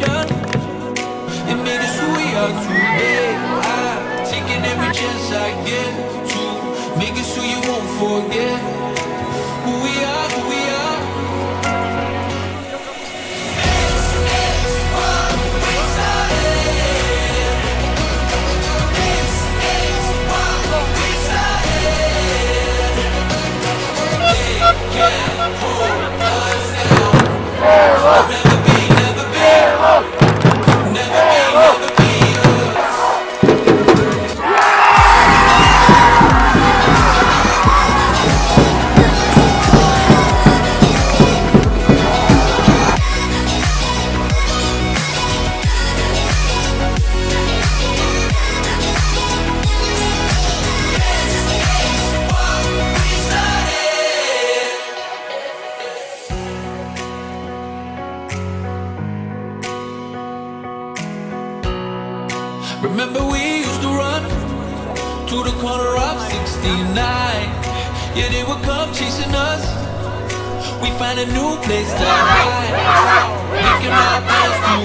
done. It made us who we are today. I'm taking every chance I get to make it so you won't forget who we are, who we are. This is what we started. This is what we started. They can't hold us down. Never be, never be, never be, never be us. Remember we used to run to the corner of 69. Yeah, they would come chasing us. We find a new place to hide. Making our plans to